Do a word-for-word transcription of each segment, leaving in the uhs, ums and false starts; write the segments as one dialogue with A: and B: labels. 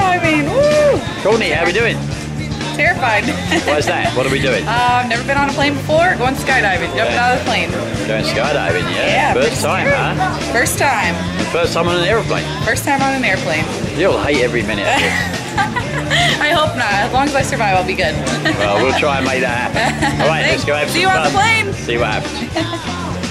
A: skydiving. Woo!
B: Courtney, how are we doing?
A: Terrified.
B: Why's that? What are we doing?
A: Uh, I've never been on a plane before. Going skydiving. Jumping out of the plane.
B: Going skydiving, yeah?
A: Yeah.
B: First time, huh?
A: First time.
B: First time on an aeroplane.
A: First time on an airplane.
B: You'll hate every minute of it.
A: I hope not. As long as I survive, I'll be good.
B: Well, we'll try and make that happen. All right, let's go have
A: See
B: some
A: you on the
B: fun.
A: plane.
B: See what happens.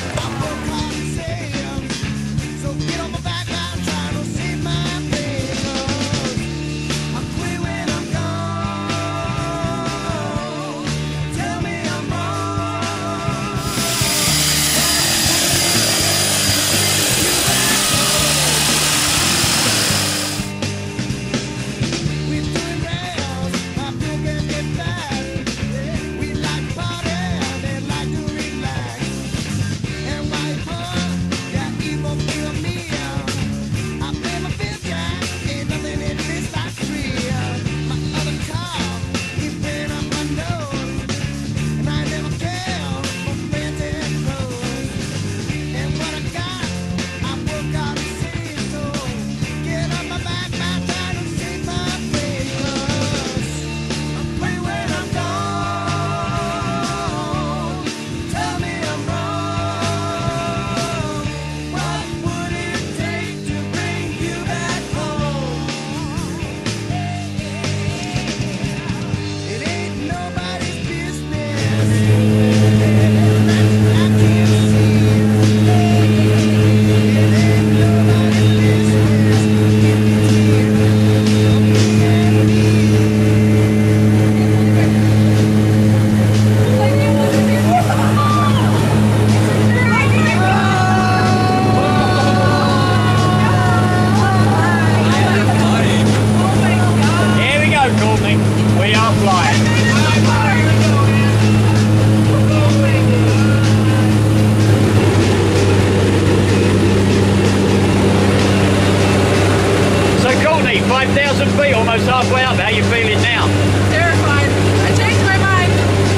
B: five thousand feet, almost halfway up. How are you feeling now?
A: Terrified. I changed my mind.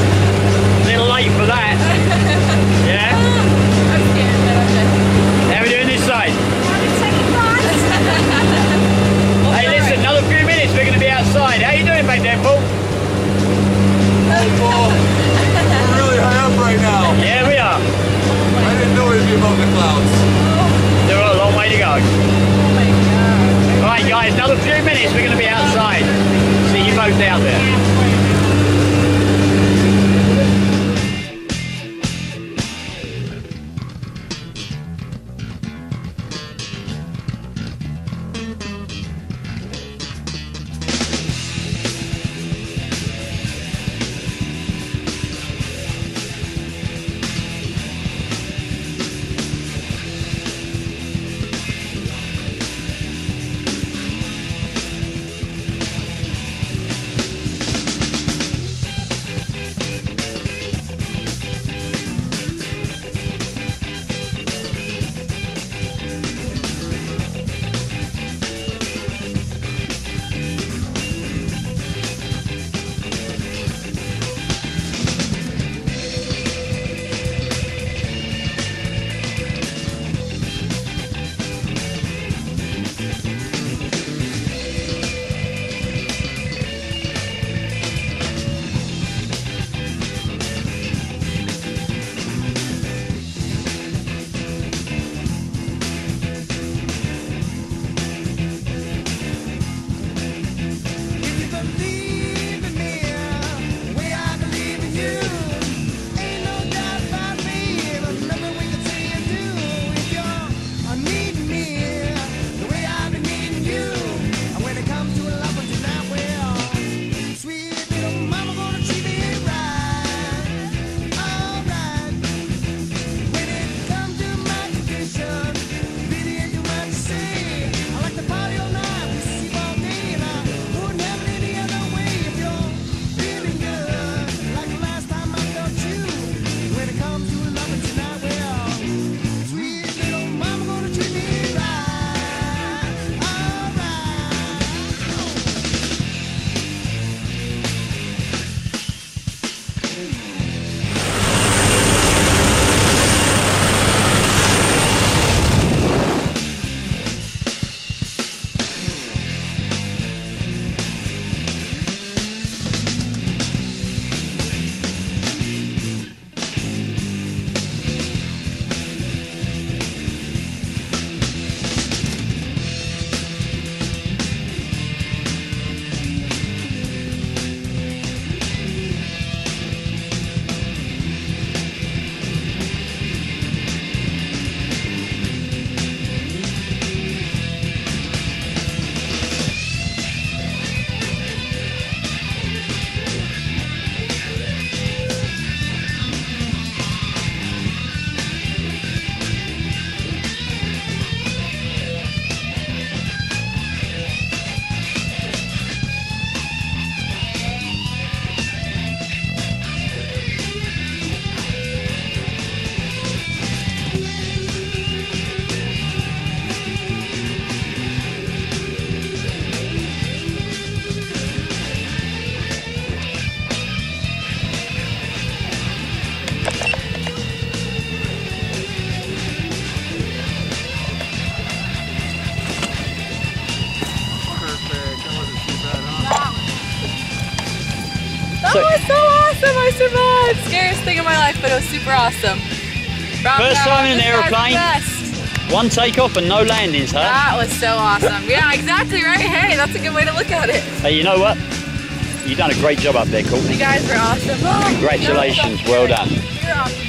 B: A little late for that. Yeah?
A: I'm scared, but I'm good.
B: How are we doing this side?
A: Second class.
B: Hey, listen, another few minutes, we're going to be outside. How are you doing back there, Paul?
C: Hey, Paul. We're really high up right now.
B: Yeah, we are.
C: I didn't know we'd be above the clouds.
B: There are a long way to go.
A: Oh my god.
B: Alright guys, another few minutes, we're going to be outside. See you both out there. So,
A: was so awesome. I survived. Scariest thing in my life, but it was super awesome. Round
B: First
A: round,
B: time in an
A: this guy's the
B: aeroplane.
A: best.
B: one takeoff and no landings, huh?
A: That was so awesome. Yeah, exactly right. Hey, that's a good way to look at it.
B: Hey, you know what? You've done a great job up there, Courtney.
A: You guys were awesome. Oh,
B: Congratulations, well done.
A: You're awesome.